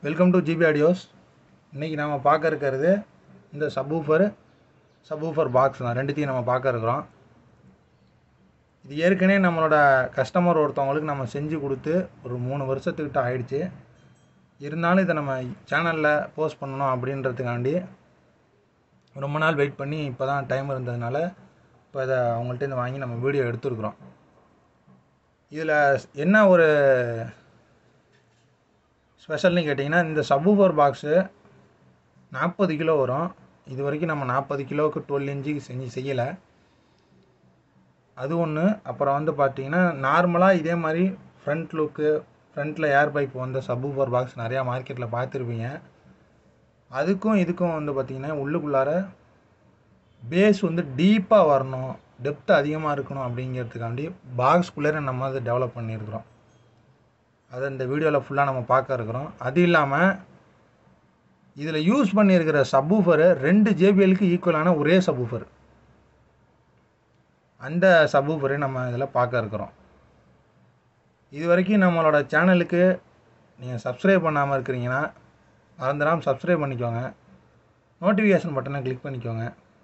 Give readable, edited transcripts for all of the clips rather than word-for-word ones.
Welcome to GB audios. இன்றைக்கி நம்ம பார்க்க இருக்கிறது இந்த சப்வூஃபர் பாக்ஸ் தான். ரெண்டுத்தையும் நம்ம பார்க்க இருக்கிறோம். இது ஏற்கனவே நம்மளோட கஸ்டமர் ஒருத்தவங்களுக்கு நம்ம செஞ்சு கொடுத்து ஒரு 3 வருஷத்துக்கிட்ட ஆயிடுச்சு. இருந்தாலும் இதை நம்ம சேனலில் போஸ்ட் பண்ணணும் அப்படின்றதுக்காண்டி ரொம்ப நாள் வெயிட் பண்ணி இப்போ தான் டைம் இருந்ததுனால இப்போ இதை அவங்கள்ட்ட வாங்கி நம்ம வீடியோ எடுத்துருக்குறோம். இதில் என்ன ஒரு ஸ்பெஷல்னு கேட்டிங்கன்னா, இந்த சப்வூஃபர் பாக்ஸு 40 கிலோ வரும். இது வரைக்கும் நம்ம 40 கிலோவுக்கு 12 இன்ச்சுக்கு செய்யலை. அது ஒன்று. அப்புறம் வந்து பார்த்திங்கன்னா, நார்மலாக இதே மாதிரி ஃப்ரண்ட்டில் ஏர் பைப் வந்த சப்வூஃபர் பாக்ஸ் நிறையா மார்க்கெட்டில் பார்த்துருப்பீங்க. அதுக்கும் இதுக்கும் வந்து பார்த்திங்கன்னா, உள்ளுக்குள்ளார பேஸ் வந்து டீப்பாக வரணும், டெப்த் அதிகமாக இருக்கணும் அப்படிங்கிறதுக்காண்டி பாக்ஸ்குள்ளே நம்ம அதை டெவலப் பண்ணியிருக்கிறோம். அதை இந்த வீடியோவில் ஃபுல்லாக நம்ம பார்க்க இருக்கிறோம். அது இல்லாமல் இதில் யூஸ் பண்ணியிருக்கிற சப்வூஃபரு 2 JBLக்கு ஈக்குவலான ஒரே சப்வூஃபர். அந்த சப்வூஃபரை நம்ம இதில் பார்க்க இருக்கிறோம். இது வரைக்கும் நம்மளோட சேனலுக்கு நீங்கள் சப்ஸ்கிரைப் பண்ணாமல் இருக்கிறீங்கன்னா மறந்துடாமல் சப்ஸ்கிரைப் பண்ணிக்கோங்க. நோட்டிஃபிகேஷன் பட்டனை கிளிக் பண்ணிக்கோங்க.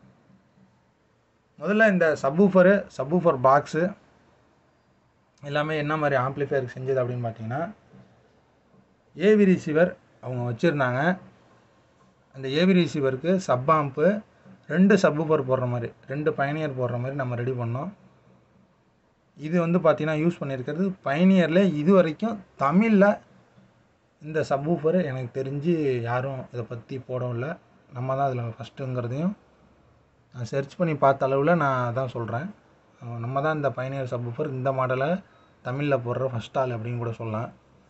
முதல்ல இந்த சப்வூஃபர் பாக்ஸு எல்லாமே என்ன மாதிரி ஆம்ப்ளிஃபையருக்கு செஞ்சது அப்படின்னு பார்த்தீங்கன்னா, ஏவி ரிசீவர் அவங்க வச்சுருந்தாங்க. அந்த ஏவி ரிசீவருக்கு சப் ஆம்ப்பு 2 சப்வூஃபர் போடுற மாதிரி, 2 பயனியர் போடுற மாதிரி நம்ம ரெடி பண்ணோம். இது வந்து பார்த்திங்கன்னா யூஸ் பண்ணியிருக்கிறது பயனியரில். இது வரைக்கும் தமிழில் இந்த சப்வூஃபர் எனக்கு தெரிஞ்சு யாரும் இதை பற்றி போடவில்லை. நம்ம தான் அதில் ஃபஸ்ட்டுங்கிறதையும் நான் சர்ச் பண்ணி பார்த்த அளவில் நான் அதான் சொல்கிறேன். நம்ம தான் இந்த பயனியர் சப்வூஃபர் இந்த மாடலை தமிழில் போடுற ஃபஸ்ட் ஆள் அப்படின்னு கூட சொல்லலாம்.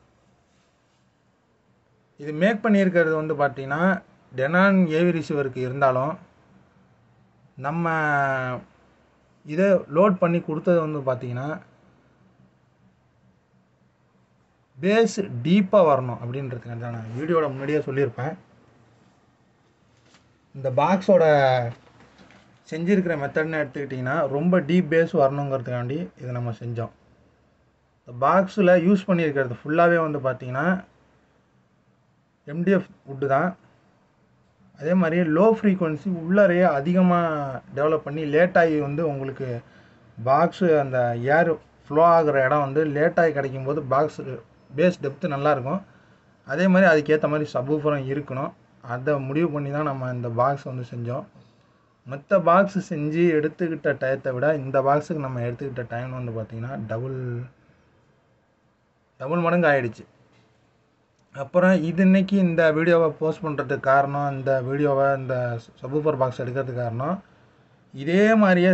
இது மேக் பண்ணியிருக்கிறது வந்து பார்த்திங்கன்னா, டெனான் ஏவி ரிசீவருக்கு இருந்தாலும் நம்ம இதை லோட் பண்ணி கொடுத்தது வந்து பார்த்திங்கன்னா, பேஸ் டீப்பாக வரணும் அப்படின்றதுக்காக தான் நான் வீடியோட முன்னாடியே சொல்லியிருப்பேன். இந்த பாக்ஸோட செஞ்சுருக்கிற மெத்தட்னு எடுத்துக்கிட்டிங்கன்னா, ரொம்ப டீப் பேஸ் வரணுங்கிறதுக்காண்டி இதை நம்ம செஞ்சோம். இந்த பாக்ஸில் யூஸ் பண்ணியிருக்கிறது ஃபுல்லாகவே வந்து பார்த்திங்கன்னா MDF வுட்டு தான். அதே மாதிரி லோ ஃப்ரீக்குவன்சி உள்ளறையே அதிகமாக டெவலப் பண்ணி லேட்டாகி வந்து உங்களுக்கு பாக்ஸு அந்த ஏர் ஃப்ளோ ஆகிற இடம் வந்து லேட்டாகி கிடைக்கும்போது பாக்ஸு பேஸ் டெப்த்து நல்லாயிருக்கும். அதே மாதிரி அதுக்கேற்ற மாதிரி சப்வூஃபரும் இருக்கணும். அதை முடிவு பண்ணி தான் நம்ம இந்த பாக்ஸ் வந்து செஞ்சோம். மற்ற பாக்ஸு செஞ்சு எடுத்துக்கிட்ட டயத்தை விட இந்த பாக்ஸுக்கு நம்ம எடுத்துக்கிட்ட டைம் வந்து பார்த்திங்கன்னா டபுள் மடங்கு ஆகிடுச்சு. அப்புறம் இது இன்றைக்கி இந்த வீடியோவை போஸ்ட் பண்ணுறதுக்கு காரணம், இந்த வீடியோவை இந்த சப்வூஃபர் பாக்ஸ் எடுக்கிறதுக்கு காரணம், இதே மாதிரியே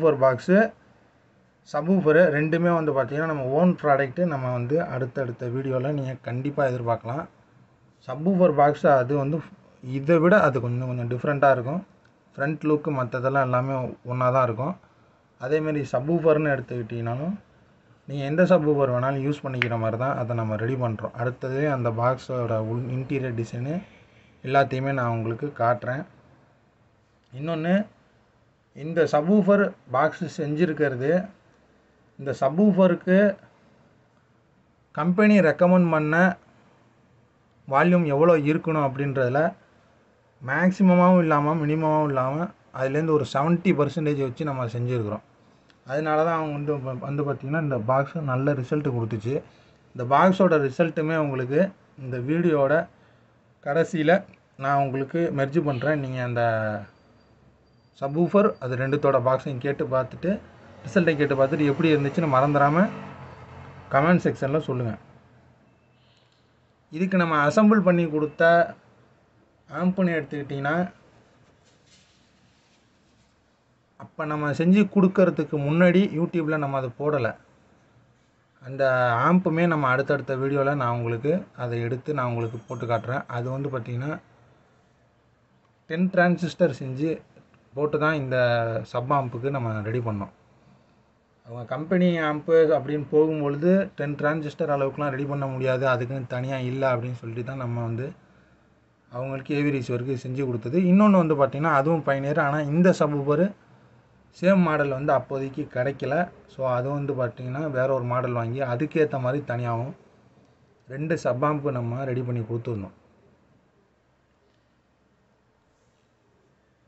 சப்வூஃபரு ரெண்டுமே வந்து பார்த்திங்கன்னா நம்ம ஓன் ப்ராடக்ட்டு நம்ம வந்து அடுத்தடுத்த வீடியோவில் நீங்கள் கண்டிப்பாக எதிர்பார்க்கலாம். சப்வூஃபர் பாக்ஸு அது வந்து இதை விட அது கொஞ்சம் டிஃப்ரெண்ட்டாக இருக்கும். ஃப்ரண்ட் லுக்கு மற்றதெல்லாம் எல்லாமே ஒன்றா தான் இருக்கும். அதேமாரி சப்வூஃபர்னு எடுத்துக்கிட்டிங்கனாலும் நீங்கள் எந்த சப்வூஃபர் வேணாலும் யூஸ் பண்ணிக்கிற மாதிரி தான் அதை நம்ம ரெடி பண்ணுறோம். அடுத்தது அந்த பாக்ஸோட இன்டீரியர் டிசைனு எல்லாத்தையுமே நான் உங்களுக்கு காட்டுறேன். இன்னொன்று, இந்த சப்வூஃபர் பாக்ஸு செஞ்சுருக்கிறது இந்த சப்வூஃபருக்கு கம்பெனி ரெக்கமெண்ட் பண்ண வால்யூம் எவ்வளோ இருக்கணும் அப்படின்றதில் மேக்ஸிமமாகவும் இல்லாமல் மினிமமாகவும் இல்லாமல் அதுலேருந்து ஒரு 70% வச்சு நம்ம செஞ்சுருக்குறோம். அதனால தான் அவங்க வந்து பார்த்திங்கன்னா இந்த பாக்ஸு நல்ல ரிசல்ட்டு கொடுத்துச்சு. இந்த பாக்ஸோட ரிசல்ட்டுமே உங்களுக்கு இந்த வீடியோட கடைசியில் நான் உங்களுக்கு மெர்ஜ் பண்ணுறேன். நீங்கள் அந்த சப்வூஃபர் அது ரெண்டுத்தோட பாக்ஸையும் ரிசல்ட்டை கேட்டு பார்த்துட்டு எப்படி இருந்துச்சுன்னு மறந்துடாமல் கமெண்ட் செக்ஷனில் சொல்லுங்கள். இதுக்கு நம்ம அசம்பிள் பண்ணி கொடுத்த ஆம்புன்னு எடுத்துக்கிட்டிங்கன்னா, அப்போ நம்ம செஞ்சு கொடுக்கறதுக்கு முன்னாடி யூடியூப்பில் நம்ம அதை போடலை. அந்த ஆம்புமே நம்ம அடுத்தடுத்த வீடியோவில் நான் உங்களுக்கு அதை எடுத்து நான் உங்களுக்கு போட்டு காட்டுறேன். அது வந்து பார்த்திங்கன்னா 10 டிரான்சிஸ்டர் செஞ்சு போட்டு தான் இந்த சப் ஆம்புக்கு நம்ம ரெடி பண்ணோம். அவங்க கம்பெனி ஆம்பு அப்படின்னு போகும்பொழுது 10 டிரான்சிஸ்டர் அளவுக்குலாம் ரெடி பண்ண முடியாது, அதுக்குன்னு தனியாக இல்லை அப்படின்னு சொல்லிட்டு தான் நம்ம வந்து அவங்களுக்கு ஏவி ரிசீவருக்கு செஞ்சு கொடுத்தது. இன்னொன்று வந்து பார்த்திங்கன்னா அதுவும் பயனியர். ஆனால் இந்த சப்வூஃபர் சேம் மாடல் வந்து அப்போதைக்கு கிடைக்கல. ஸோ அது வந்து பார்த்திங்கன்னா வேறு ஒரு மாடல் வாங்கி அதுக்கேற்ற மாதிரி தனியாகவும் 2 சப் ஆம்ப்பு நம்ம ரெடி பண்ணி கொடுத்துருந்தோம்.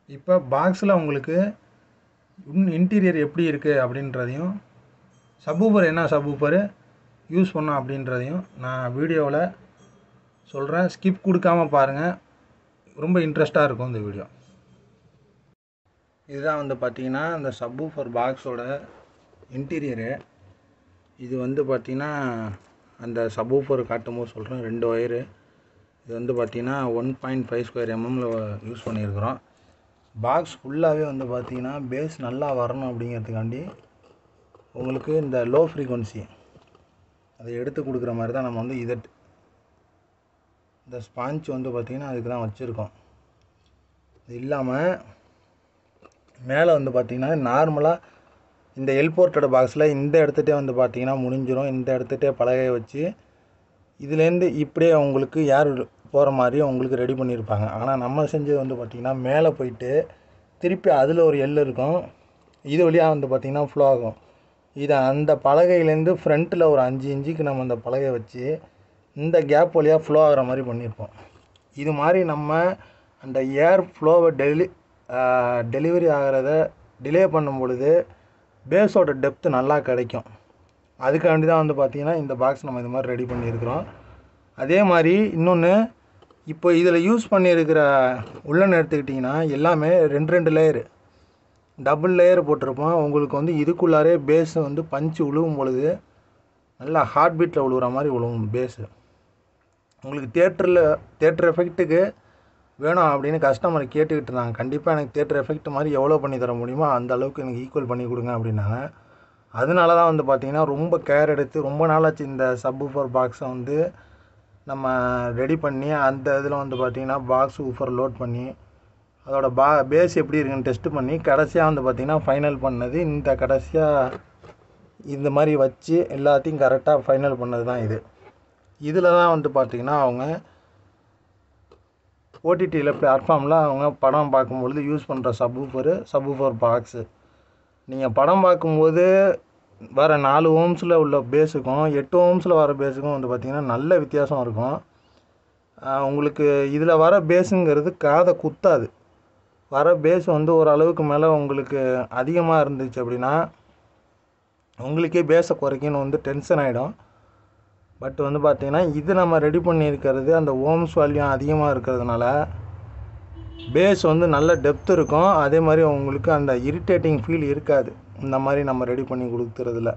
இப்போ பாக்ஸில் உங்களுக்கு இன்டீரியர் எப்படி இருக்குது அப்படின்றதையும், சப்வூஃபர் என்ன சப்வூஃபர் யூஸ் பண்ணோம் அப்படின்றதையும் நான் வீடியோவில் சொல்கிறேன். ஸ்கிப் கொடுக்காமல் பாருங்கள், ரொம்ப இன்ட்ரெஸ்ட்டாக இருக்கும் இந்த வீடியோ. இதுதான் வந்து பார்த்திங்கன்னா இந்த சப்வூஃபர் பாக்ஸோட இன்டீரியரு. இது வந்து பார்த்திங்கன்னா அந்த சப்வூஃபர் காட்டும்போது சொல்கிறேன், 2 ஒயரு. இது வந்து பார்த்திங்கன்னா 1.5 ஸ்கொயர் எம்எம்மில் யூஸ் பண்ணியிருக்கிறோம். பாக்ஸ் ஃபுல்லாகவே வந்து பார்த்திங்கன்னா பேஸ் நல்லா வரணும் அப்படிங்கிறதுக்காண்டி உங்களுக்கு இந்த லோ ஃப்ரீக்வன்சி அதை எடுத்து கொடுக்குற மாதிரி தான் நம்ம வந்து இந்த ஸ்பாஞ்ச் வந்து பார்த்திங்கன்னா அதுக்கு தான் வச்சுருக்கோம். இது இல்லாமல் மேலே வந்து பார்த்திங்கன்னா நார்மலாக இந்த எல்போர்ட்டோட பாக்ஸில் இந்த இடத்துட்டே வந்து பார்த்திங்கன்னா முடிஞ்சிடும். இந்த இடத்துட்டே பலகையை வச்சு இதுலேருந்து இப்படியே உங்களுக்கு ஏர் போகிற மாதிரி உங்களுக்கு ரெடி பண்ணியிருப்பாங்க. ஆனால் நம்ம செஞ்சது வந்து பார்த்திங்கன்னா மேலே போயிட்டு திருப்பி அதில் ஒரு எல் இருக்கும், இது வழியாக வந்து பார்த்திங்கன்னா ஃப்ளோ ஆகும். இதை அந்த பலகையிலேருந்து ஃப்ரண்ட்டில் ஒரு 5 இன்ச்சுக்கு நம்ம அந்த பலகையை வச்சு இந்த கேப் வழியாக ஃப்ளோ ஆகிற மாதிரி பண்ணியிருப்போம். இது மாதிரி நம்ம அந்த ஏர் ஃப்ளோவை டெலிவரி ஆகிறத டிலே பண்ணும் பொழுது பேஸோட டெப்த்து நல்லா கிடைக்கும். அதுக்காண்டி தான் வந்து பார்த்திங்கன்னா இந்த பாக்ஸ் நம்ம இது மாதிரி ரெடி பண்ணியிருக்கிறோம். அதே மாதிரி இன்னொன்று, இப்போ இதில் யூஸ் பண்ணியிருக்கிற உள்ளன்னு எடுத்துக்கிட்டிங்கன்னா எல்லாமே 2 லேயரு, டபுள் லேயர் போட்டிருப்போம். உங்களுக்கு வந்து இதுக்குள்ளாரே பேஸ் வந்து பஞ்சு விழுவும் பொழுது நல்லா ஹார்ட் பீட்டில் விழுகிற மாதிரி விழுவும் பேஸு. உங்களுக்கு தேட்டர் எஃபெக்ட்டுக்கு வேணும் அப்படின்னு கஸ்டமர் கேட்டுக்கிட்டு இருந்தாங்க. கண்டிப்பாக எனக்கு தேட்டர் எஃபெக்ட் மாதிரி எவ்வளோ பண்ணி தர முடியுமோ அந்த அளவுக்கு எனக்கு ஈக்குவல் பண்ணி கொடுங்க அப்படின்னாங்க. அதனால தான் வந்து பார்த்திங்கன்னா ரொம்ப கேர் எடுத்து ரொம்ப நாளாச்சு இந்த சப்வூஃபர் பாக்ஸை வந்து நம்ம ரெடி பண்ணி அந்த இதில் வந்து பார்த்திங்கன்னா பாக்ஸ் ஊஃபர் லோட் பண்ணி அதோட பேஸ் எப்படி இருக்குன்னு டெஸ்ட்டு பண்ணி கடைசியாக வந்து பார்த்திங்கன்னா ஃபைனல் பண்ணது இந்த கடைசியாக இந்த மாதிரி வச்சு எல்லாத்தையும் கரெக்டாக ஃபைனல் பண்ணது தான் இது. இதில் தான் வந்து பார்த்திங்கன்னா அவங்க ஓடிடியில் பிளாட்ஃபார்மில் அவங்க படம் பார்க்கும்பொழுது யூஸ் பண்ணுற சப்வூஃபர் பாக்ஸு. நீங்கள் படம் பார்க்கும்போது வர 4 ஓம்ஸில் உள்ள பேஸுக்கும் 8 ஓம்ஸில் வர பேஸுக்கும் வந்து பார்த்திங்கன்னா நல்ல வித்தியாசம் இருக்கும். உங்களுக்கு இதில் வர பேஸுங்கிறது காதை குத்தாது. வர பேஸ் வந்து ஓரளவுக்கு மேலே உங்களுக்கு அதிகமாக இருந்துச்சு அப்படின்னா உங்களுக்கே பேஸை குறைக்கணும் வந்து டென்ஷன் ஆகிடும். பட் வந்து பார்த்திங்கன்னா இது நம்ம ரெடி பண்ணியிருக்கிறது அந்த ஓம்ஸ் வேல்யூம் அதிகமாக இருக்கிறதுனால பேஸ் வந்து நல்ல டெப்த் இருக்கும். அதே மாதிரி உங்களுக்கு அந்த இரிட்டேட்டிங் ஃபீல் இருக்காது இந்த மாதிரி நம்ம ரெடி பண்ணி கொடுக்குறதுல.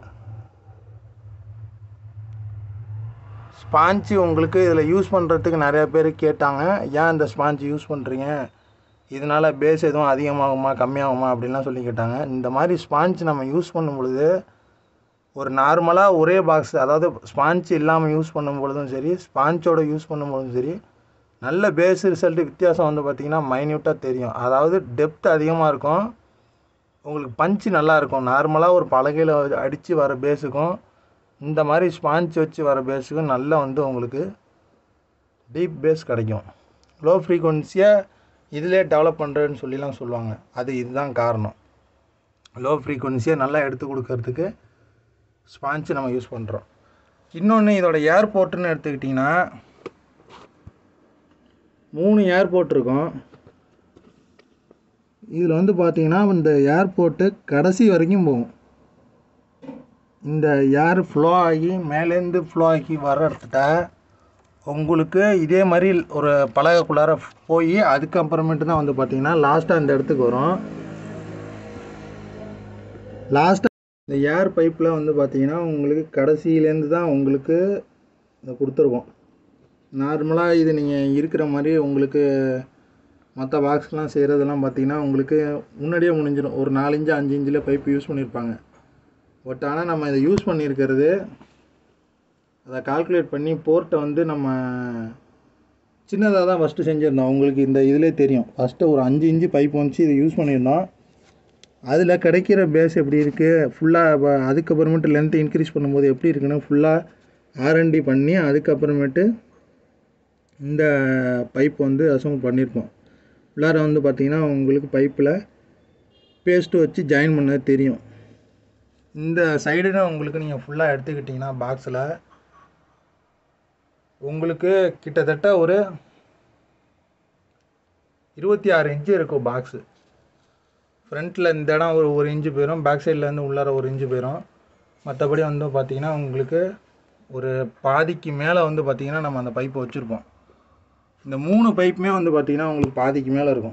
ஸ்பாஞ்சு உங்களுக்கு இதில் யூஸ் பண்ணுறதுக்கு நிறையா பேர் கேட்டாங்க, ஏன் இந்த ஸ்பாஞ்சு யூஸ் பண்ணுறீங்க, இதனால் பேஸ் எதுவும் அதிகமாகுமா கம்மியாகுமா அப்படின்லாம் சொல்லி கேட்டாங்க. இந்த மாதிரி ஸ்பாஞ்ச் நம்ம யூஸ் பண்ணும் பொழுது ஒரு நார்மலாக ஒரே பாக்ஸ், அதாவது ஸ்பாஞ்ச் இல்லாமல் யூஸ் பண்ணும் பொழுதும் சரி ஸ்பாஞ்சோட யூஸ் பண்ணும் பொழுதும் சரி நல்ல பேஸ் ரிசல்ட்டு வித்தியாசம் வந்து பார்த்திங்கன்னா மைன்யூட்டாக தெரியும். அதாவது டெப்த் அதிகமாக இருக்கும், உங்களுக்கு பஞ்சு நல்லாயிருக்கும். நார்மலாக ஒரு பலகையில் அடித்து வர பேஸுக்கும் இந்த மாதிரி ஸ்பாஞ்ச் வச்சு வர பேஸுக்கும் நல்லா வந்து உங்களுக்கு டீப் பேஸ் கிடைக்கும். லோ ஃப்ரீக்வன்சியாக இதிலே டெவலப் பண்ணுறேன்னு சொல்லிலாம் சொல்லுவாங்க. இதுதான் காரணம். லோ ஃப்ரீக்வன்சியாக நல்லா எடுத்து கொடுக்கறதுக்கு ஸ்பாஞ்சு நம்ம யூஸ் பண்ணுறோம். இன்னொன்று, இதோட ஏர்போர்ட்டுன்னு எடுத்துக்கிட்டிங்கன்னா 3 ஏர்போர்ட் இருக்கும். இதில் வந்து பார்த்திங்கன்னா இந்த ஏர்போர்ட்டு கடைசி வரைக்கும் போகும். இந்த ஏர் ஃப்ளோ ஆகி மேலேருந்து ஃப்ளோ ஆகி வர இடத்துல உங்களுக்கு இதே மாதிரி ஒரு பலகைக்குள்ளார போய் அதுக்கப்புறமேட்டு தான் வந்து பார்த்திங்கன்னா லாஸ்ட்டாக இந்த இடத்துக்கு வரும். லாஸ்ட்டாக இந்த ஏர் பைப்பில் வந்து பார்த்திங்கன்னா உங்களுக்கு கடைசியிலேருந்து தான் உங்களுக்கு இந்த கொடுத்துருக்கோம். நார்மலாக இது நீங்கள் இருக்கிற மாதிரி உங்களுக்கு மற்ற பாக்ஸ்லாம் செய்கிறதெல்லாம் பார்த்திங்கன்னா உங்களுக்கு முன்னாடியே முடிஞ்சிடும். ஒரு 4 இன்ச்சு 5 இன்ச்சில் பைப்பு யூஸ் பண்ணியிருப்பாங்க. பட் ஆனால் நம்ம இதை யூஸ் பண்ணியிருக்கிறது அதை கால்குலேட் பண்ணி போர்ட்டை வந்து நம்ம சின்னதாக தான் ஃபஸ்ட்டு செஞ்சுருந்தோம். உங்களுக்கு இந்த இதிலே தெரியும், ஃபஸ்ட்டு ஒரு 5 இன்ச்சு பைப் வந்துச்சு இதை யூஸ் பண்ணியிருந்தோம். அதில் கிடைக்கிற பேஸ் எப்படி இருக்குது ஃபுல்லாக அதுக்கப்புறமேட்டு லென்த்து இன்க்ரீஸ் பண்ணும்போது எப்படி இருக்குன்னு ஃபுல்லாக R&D பண்ணி அதுக்கப்புறமேட்டு இந்த பைப் வந்து அசம்பிள் பண்ணியிருப்போம். உள்ளார வந்து பார்த்திங்கன்னா உங்களுக்கு பைப்பில் பேஸ்ட்டு வச்சு ஜாயின் பண்ணது தெரியும். இந்த சைடுன்னு உங்களுக்கு நீங்கள் ஃபுல்லாக எடுத்துக்கிட்டிங்கன்னா பாக்ஸில் உங்களுக்கு கிட்டத்தட்ட ஒரு 26 இன்ச்சு இருக்கும் பாக்ஸு. ஃப்ரண்ட்டில் இந்த இடம் ஒரு இன்ச்சு போயிடும், பேக் சைட்லேருந்து உள்ளார ஒரு இன்ச்சு போயிடும். மற்றபடி வந்து பார்த்திங்கன்னா உங்களுக்கு ஒரு பாதிக்கு மேலே வந்து பார்த்திங்கன்னா நம்ம அந்த பைப்பை வச்சுருப்போம். இந்த 3 பைப்புமே வந்து பார்த்திங்கன்னா உங்களுக்கு பாதிக்கு மேலே இருக்கும்.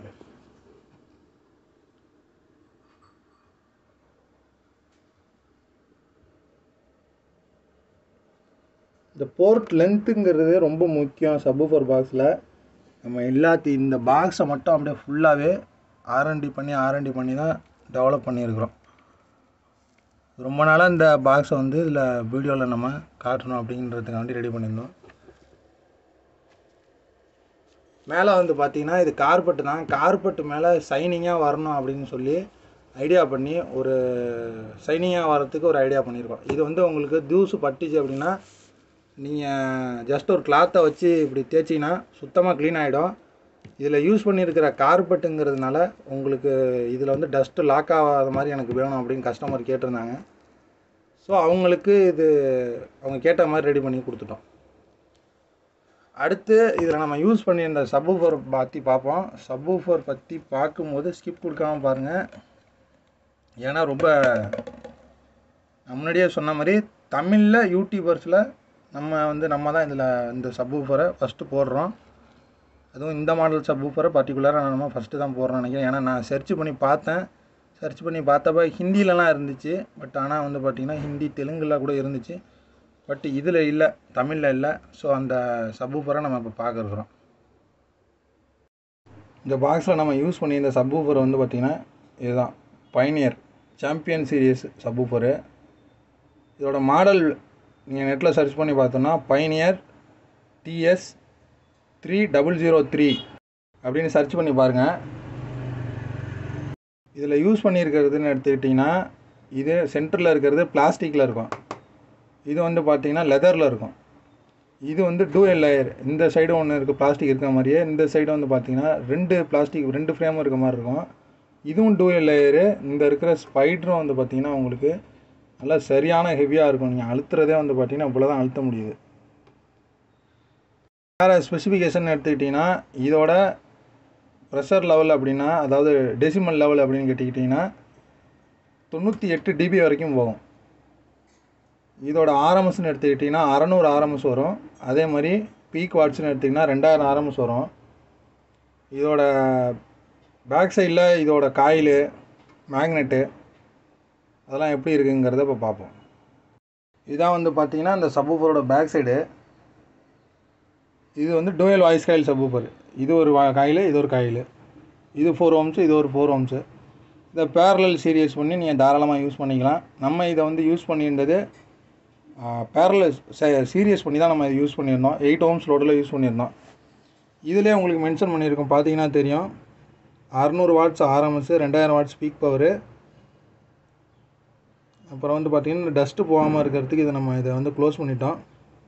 இந்த போர்ட் லென்த்துங்கிறது ரொம்ப முக்கியம். சப்வூஃபர் பாக்ஸில் நம்ம இந்த பாக்ஸை மட்டும் அப்படியே ஃபுல்லாகவே ஆர்என்டி பண்ணி தான் டெவலப் பண்ணியிருக்கிறோம். ரொம்ப நாளாக இந்த பாக்ஸை வந்து இதில் வீடியோவில் நம்ம காட்டணும் அப்படின்றதுக்காண்டி ரெடி பண்ணியிருந்தோம். மேலே வந்து பார்த்திங்கன்னா இது கார்பெட்டு தான். கார்பெட்டு மேலே சைனிங்காக வரணும் அப்படின்னு சொல்லி ஐடியா பண்ணி ஒரு சைனிங்காக வரத்துக்கு ஒரு ஐடியா பண்ணியிருக்கோம். இது வந்து உங்களுக்கு தூசு பட்டுச்சு அப்படின்னா நீங்கள் ஜஸ்ட் ஒரு கிளாத்தை வச்சு இப்படி தேய்ச்சிங்கன்னா சுத்தமாக க்ளீன் ஆகிடும். இதில் யூஸ் பண்ணியிருக்கிற கார்பெட்டுங்கிறதுனால உங்களுக்கு இதில் வந்து டஸ்ட்டு லாக் ஆகாத மாதிரி எனக்கு வேணும் அப்படின்னு கஸ்டமர் கேட்டிருந்தாங்க. ஸோ அவங்களுக்கு அவங்க கேட்ட மாதிரி ரெடி பண்ணி கொடுத்துட்டோம். அடுத்து இதில் நம்ம யூஸ் பண்ணியிருந்த சப்வூஃபர் பற்றி பார்ப்போம். சப்வூஃபர் பற்றி பார்க்கும்போது ஸ்கிப் கொடுக்காமல் பாருங்கள். ஏன்னா ரொம்ப முன்னாடியே சொன்ன மாதிரி தமிழில் யூடியூபர்ஸில் நம்ம தான் இதில் இந்த சப்வூஃபரை ஃபஸ்ட்டு போடுறோம். அதுவும் இந்த மாடல் சப்வூஃபரை பர்டிகுலராக நம்ம ஃபஸ்ட்டு தான் போடுறோம்னு நினைக்கிறேன். ஏன்னா நான் சர்ச் பண்ணி பார்த்தப்ப ஹிந்திலலாம் இருந்துச்சு. பட் ஆனால் வந்து பார்த்திங்கன்னா ஹிந்தி தெலுங்கில் கூட இருந்துச்சு. பட் இதில் இல்லை, தமிழில் இல்லை. ஸோ அந்த சப்வூஃபரை நம்ம இப்போ பார்க்குறோம். இந்த பாக்ஸில் நம்ம யூஸ் பண்ணி இந்த சப்வூஃபர் வந்து பார்த்திங்கன்னா இதுதான் பைனியர் சாம்பியன் சீரியஸ் சப்வூஃபரு. இதோட மாடல் நீங்கள் நெட்டில் சர்ச் பண்ணி பார்த்தோன்னா பைனியர் TS3003 அப்படின்னு சர்ச் பண்ணி பாருங்கள். இதில் யூஸ் பண்ணியிருக்கிறதுன்னு எடுத்துக்கிட்டிங்கன்னா இது சென்டரில் இருக்கிறது பிளாஸ்டிக்கில் இருக்கும். இது வந்து பார்த்திங்கன்னா லெதரில் இருக்கும். இது வந்து டூயல் லேயர். இந்த சைடு ஒன்று இருக்குது பிளாஸ்டிக் இருக்கிற மாதிரியே, இந்த சைடு வந்து பார்த்திங்கன்னா 2 ஃப்ரேமும் இருக்க மாதிரி இருக்கும். இதுவும் டூயல் லேயரு. இந்த இருக்கிற ஸ்பைடரும் வந்து பார்த்திங்கன்னா உங்களுக்கு நல்லா சரியான ஹெவியாக இருக்கும். நீங்கள் அழுத்துறதே வந்து பார்த்திங்கன்னா இவ்வளோ தான் அழுத்த முடியுது. வேறு ஸ்பெசிஃபிகேஷன் எடுத்துக்கிட்டிங்கன்னா இதோட ப்ரெஷர் லெவல் அப்படின்னா, அதாவது டெசிமல் லெவல் அப்படின்னு கேட்டுக்கிட்டிங்கன்னா 98 dB வரைக்கும் போகும். இதோட ஆர்எம்எஸ்ன்னு எடுத்துக்கிட்டிங்கன்னா 600 ஆர்எம்எஸ் வரும். அதே மாதிரி பீக் வாட்ஸ்ன்னு எடுத்திங்கன்னா 2000 ஆர்எம்எஸ் வரும். இதோட பேக் சைடில் இதோட காயிலு மேக்னெட்டு அதெல்லாம் எப்படி இருக்குங்கிறத இப்போ பார்ப்போம். இதான் வந்து பார்த்திங்கன்னா இந்த சப்வூஃபரோட பேக் சைடு. இது வந்து டூயல் வாய்ஸ் காயில் சப்வூஃபர். இது ஒரு காயில், இது ஒரு காயில். இது 4 ohms, இது ஒரு 4 ohms. இதை பேரலல் சீரியஸ் பண்ணி நீங்கள் தாராளமாக யூஸ் பண்ணிக்கலாம். நம்ம இதை வந்து யூஸ் பண்ணியிருந்தது பேரலல் சீரியஸ் பண்ணி தான் நம்ம இதை யூஸ் பண்ணியிருந்தோம். 8 ohms லோடில் யூஸ் பண்ணியிருந்தோம். இதிலே உங்களுக்கு மென்ஷன் பண்ணியிருக்கோம், பார்த்தீங்கன்னா தெரியும். 600 watts RMS, 2000 watts peak power. அப்புறம் வந்து பார்த்திங்கன்னா டஸ்ட்டு போகாமல் இருக்கிறதுக்கு இதை வந்து க்ளோஸ் பண்ணிட்டோம்.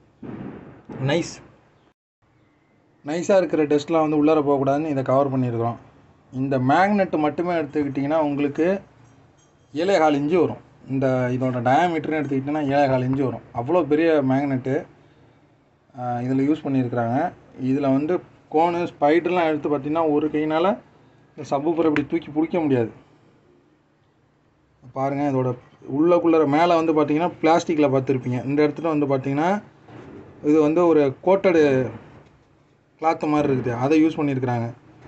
நைஸாக இருக்கிற டஸ்ட்லாம் வந்து உள்ளார போகக்கூடாதுன்னு இதை கவர் பண்ணியிருக்கிறோம். இந்த மேக்னெட்டு மட்டுமே எடுத்துக்கிட்டிங்கன்னா உங்களுக்கு 7.25 இன்ச்சு வரும். இதோட டயாமீட்டர்னு எடுத்துக்கிட்டிங்கன்னா 7.25 இன்ச்சு வரும். அவ்வளோ பெரிய மேக்னெட்டு இதில் யூஸ் பண்ணியிருக்கிறாங்க. இதில் வந்து கோனு ஸ்பைடர்லாம் எடுத்து பார்த்திங்கன்னா ஒரு கையினால் இந்த சப்வூஃபரை இப்படி தூக்கி பிடிக்க முடியாது. பாருங்கள், இதோட உள்ளக்குள்ளே மேலே வந்து பார்த்திங்கன்னா பிளாஸ்டிக்கில் பார்த்துருப்பீங்க. இந்த இடத்துல வந்து பார்த்திங்கன்னா இது வந்து ஒரு கோட்டடு கிளாத்து மாதிரி இருக்குது, அதை யூஸ் பண்ணியிருக்கிறாங்க.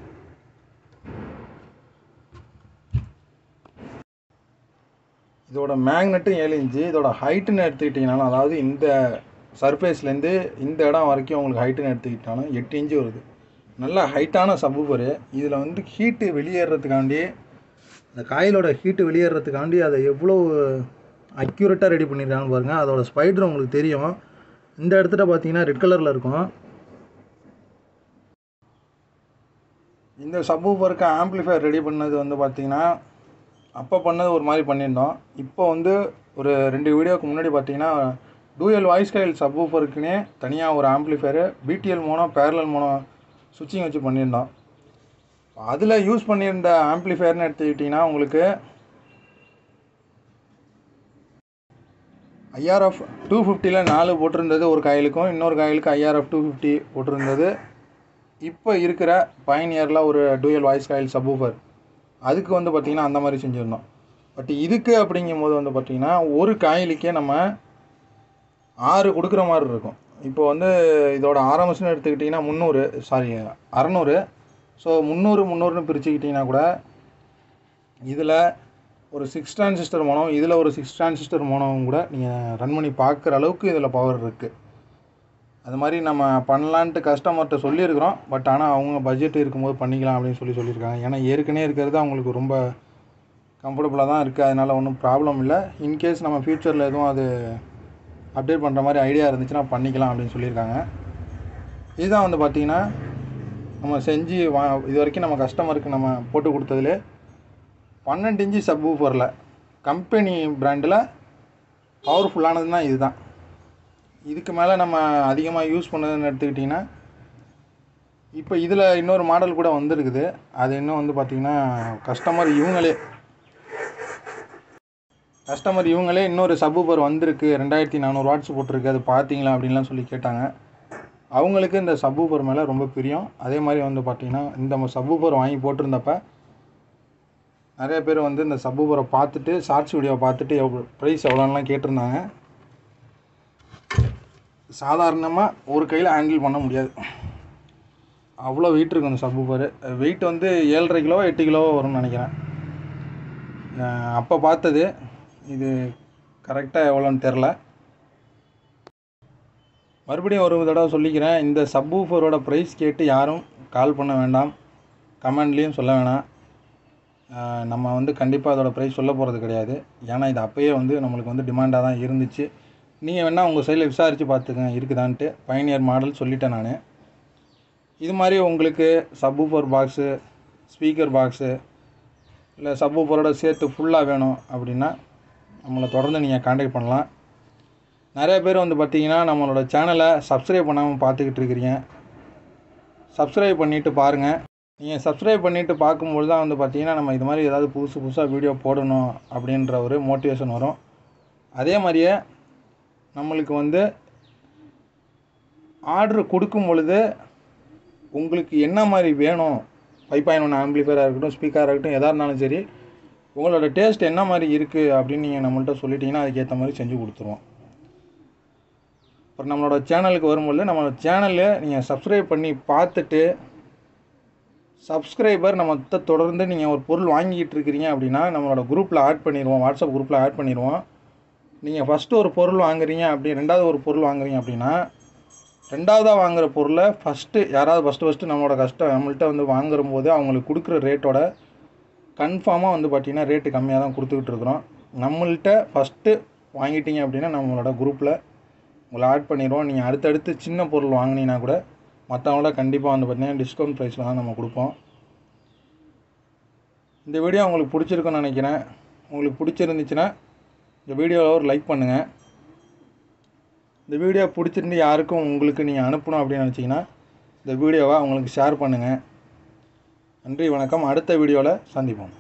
இதோட மேக்னெட்டும் 7 இன்ச்சு. இதோட ஹைட்டுன்னு எடுத்துக்கிட்டிங்கனாலும், அதாவது இந்த சர்ஃபேஸ்லேருந்து இந்த இடம் வரைக்கும் உங்களுக்கு ஹைட்டுன்னு எடுத்துக்கிட்டாலும் 8 இன்ச்சு வருது. நல்ல ஹைட்டான சப்வூஃபரு. இதில் வந்து ஹீட்டு வெளியேறதுக்காண்டி, அந்த காயிலோட ஹீட்டு வெளியேறதுக்காண்டி அதை எவ்வளோ அக்யூரேட்டாக ரெடி பண்ணியிருக்காங்கன்னு பாருங்கள். அதோட ஸ்பைடர் உங்களுக்கு தெரியும். இந்த இடத்துல பார்த்தீங்கன்னா ரெட் கலரில் இருக்கும். இந்த சப்வூஃபருக்கு ஆம்ப்ளிஃபையர் ரெடி பண்ணது வந்து பார்த்திங்கன்னா அப்போ பண்ணது ஒரு மாதிரி பண்ணியிருந்தோம். இப்போ வந்து ஒரு 2 வீடியோவுக்கு முன்னாடி பார்த்திங்கன்னா டூயல் வாய்ஸ் காயில் சப்வூஃபருக்குன்னே தனியாக ஒரு amplifier BTL mono parallel mono சுவிட்சிங் வச்சு பண்ணியிருந்தோம். அதில் யூஸ் பண்ணியிருந்த ஆம்ப்ளிஃபையர்னு எடுத்துக்கிட்டிங்கன்னா உங்களுக்கு IRF 250ல் 4 போட்டிருந்தது ஒரு காயிலுக்கும், இன்னொரு காயிலுக்கு IRF 250 போட்டிருந்தது. இப்போ இருக்கிற பைனியரில் ஒரு டூயல் வாய்ஸ் காயில் சப்வூஃபர் அதுக்கு வந்து பார்த்திங்கன்னா அந்த மாதிரி செஞ்சுருந்தோம். பட் இதுக்கு அப்படிங்கும்போது வந்து பார்த்திங்கன்னா ஒரு காயிலுக்கே நம்ம 6 கொடுக்குற மாதிரி இருக்கும். இப்போ வந்து இதோட ஆரம்பம்னு எடுத்துக்கிட்டிங்கன்னா 600. ஸோ 300ன்னு பிரிச்சுக்கிட்டிங்கன்னா கூட இதில் ஒரு 6 டிரான்சிஸ்டர் மோனோ, இதில் ஒரு 6 டிரான்சிஸ்டர் மோனோவும் கூட நீங்கள் ரன் பண்ணி பார்க்குற அளவுக்கு இதில் பவர் இருக்குது. அது மாதிரி நம்ம பண்ணலான்ட்டு கஸ்டமர்கிட்ட சொல்லியிருக்கிறோம். பட் ஆனால் அவங்க பட்ஜெட் இருக்கும்போது பண்ணிக்கலாம் அப்படின்னு சொல்லியிருக்காங்க. ஏன்னா ஏற்கனவே இருக்கிறது அவங்களுக்கு ரொம்ப கம்ஃபர்டபுளாக தான் இருக்குது. அதனால் ஒன்றும் ப்ராப்ளம் இல்லை. இன்கேஸ் நம்ம ஃப்யூச்சரில் எதுவும் அது அப்டேட் பண்ணுற மாதிரி ஐடியா இருந்துச்சுன்னா பண்ணிக்கலாம் அப்படின்னு சொல்லியிருக்காங்க. இதுதான் வந்து பார்த்திங்கன்னா நம்ம செஞ்சு இது வரைக்கும் நம்ம கஸ்டமருக்கு நம்ம போட்டு கொடுத்ததுலே 12 இன்ச்சு சப்வூஃபரில் கம்பெனி பிராண்டில் பவர்ஃபுல்லானதுன்னா இதுதான். இதுக்கு மேலே நம்ம அதிகமாக யூஸ் பண்ணதுன்னு எடுத்துக்கிட்டிங்கன்னா இப்போ இதில் இன்னொரு மாடல் கூட வந்துருக்குது. அது இன்னும் வந்து பார்த்திங்கன்னா கஸ்டமர் இவங்களே இன்னொரு சப்வூஃபர் வந்திருக்கு, 2400 வாட்ஸ் போட்டிருக்கு, அது பார்த்தீங்களா அப்படின்லாம் சொல்லி கேட்டாங்க. அவங்களுக்கு இந்த சப்வூஃபர் மேலே ரொம்ப பிரியம். அதே மாதிரி வந்து பார்த்திங்கன்னா இந்த சப்வூஃபர் வாங்கி போட்டிருந்தப்ப நிறைய பேர் வந்து இந்த சப்வூஃபரை பார்த்துட்டு ஷார்ட்ஸ் வீடியோ பார்த்துட்டு ப்ரைஸ் எவ்வளோலாம் கேட்டிருந்தாங்க. சாதாரணமாக ஒரு கையில் ஹேண்டில் பண்ண முடியாது, அவ்வளோ வெயிட் இருக்கும் அந்த சப்வூஃபரு. வெயிட் வந்து 7.5 கிலோ 8 கிலோ வரும்னு நினைக்கிறேன். அப்போ பார்த்தது, இது கரெக்டாக எவ்வளோன்னு தெரில. மறுபடியும் ஒரு தடவை சொல்லிக்கிறேன், இந்த சப்வூஃபரோட ப்ரைஸ் கேட்டு யாரும் கால் பண்ண வேண்டாம், கமெண்ட்லேயும் சொல்ல வேணாம். நம்ம வந்து கண்டிப்பாக அதோட ப்ரைஸ் சொல்ல போகிறது கிடையாது. ஏன்னா இது அப்போயே வந்து நம்மளுக்கு வந்து டிமாண்டாக தான் இருந்துச்சு. நீங்கள் வேணால் உங்கள் சைடில் விசாரித்து பார்த்துக்கங்க இருக்குதான்ட்டு. பயனியர் மாடல் சொல்லிட்டேன் நான். இது மாதிரி உங்களுக்கு சப்வூஃபர் பாக்ஸு, ஸ்பீக்கர் பாக்ஸு இல்லை சப்வூஃபரோட சேர்த்து ஃபுல்லாக வேணும் அப்படின்னா நம்மளை தொடர்ந்து நீங்கள் காண்டாக்ட் பண்ணலாம். நிறைய பேர் வந்து பார்த்திங்கன்னா நம்மளோட சேனலை சப்ஸ்கிரைப் பண்ணாமல் பார்த்துக்கிட்டு இருக்கிறீங்க. சப்ஸ்கிரைப் பண்ணிவிட்டு பாருங்கள். நீங்கள் சப்ஸ்கிரைப் பண்ணிவிட்டு பார்க்கும்போது தான் வந்து பார்த்திங்கன்னா நம்ம இது மாதிரி ஏதாவது புதுசாக வீடியோ போடணும் அப்படின்ற ஒரு மோட்டிவேஷன் வரும். அதே மாதிரியே நம்மளுக்கு வந்து ஆர்டர் கொடுக்கும் பொழுது உங்களுக்கு என்ன மாதிரி வேணும், 5.1 ஆம்பிளிஃபையராக இருக்கட்டும், ஸ்பீக்கராக இருக்கட்டும், எதாக இருந்தாலும் சரி, உங்களோட டேஸ்ட் என்ன மாதிரி இருக்குது அப்படின்னு நீங்கள் நம்மள்கிட்ட சொல்லிட்டீங்கன்னா அதுக்கேற்ற மாதிரி செஞ்சு கொடுத்துருவோம். அப்புறம் நம்மளோட சேனலுக்கு வரும்பொழுது நம்மளோட சேனலில் நீங்கள் சப்ஸ்கிரைப் பண்ணி பார்த்துட்டு சப்ஸ்கிரைபர் நம்ம தொடர்ந்து நீங்கள் ஒரு பொருள் வாங்கிக்கிட்டு இருக்கிறீங்க அப்படின்னா நம்மளோட குரூப்பில் ஆட் பண்ணிடுவோம், வாட்ஸ்அப் குரூப்பில் ஆட் பண்ணிடுவோம். நீங்கள் ஃபஸ்ட்டு ஒரு பொருள் வாங்குறீங்க ரெண்டாவது ஒரு பொருள் வாங்குறீங்க அப்படின்னா ரெண்டாவதாக வாங்குகிற பொருளை யாராவது ஃபஸ்ட்டு நம்மள்கிட்ட வந்து வாங்கும்போது அவங்களுக்கு கொடுக்குற ரேட்டோட கன்ஃபார்மாக வந்து பார்த்திங்கன்னா ரேட்டு கம்மியாக தான் கொடுத்துக்கிட்டு இருக்கிறோம். நம்மள்கிட்ட ஃபஸ்ட்டு வாங்கிட்டீங்க அப்படின்னா நம்மளோட குரூப்பில் உங்களை ஆட் பண்ணிடுவோம். நீங்கள் அடுத்தடுத்து சின்ன பொருள் வாங்கினீங்கன்னா கூட மற்றவங்கள கண்டிப்பாக வந்து பார்த்திங்கன்னா டிஸ்கவுண்ட் ப்ரைஸில் தான் நம்ம கொடுப்போம். இந்த வீடியோ உங்களுக்கு பிடிச்சிருக்குன்னு நினைக்கிறேன். உங்களுக்கு பிடிச்சிருந்துச்சுன்னா இந்த வீடியோவில் ஒரு லைக் பண்ணுங்கள். இந்த வீடியோ பிடிச்சிருந்து யாருக்கும் உங்களுக்கு நீங்கள் அனுப்பணும் அப்படின்னு நினச்சிங்கன்னா இந்த வீடியோவை அவங்களுக்கு ஷேர் பண்ணுங்கள். நன்றி, வணக்கம். அடுத்த வீடியோவில் சந்திப்போம்.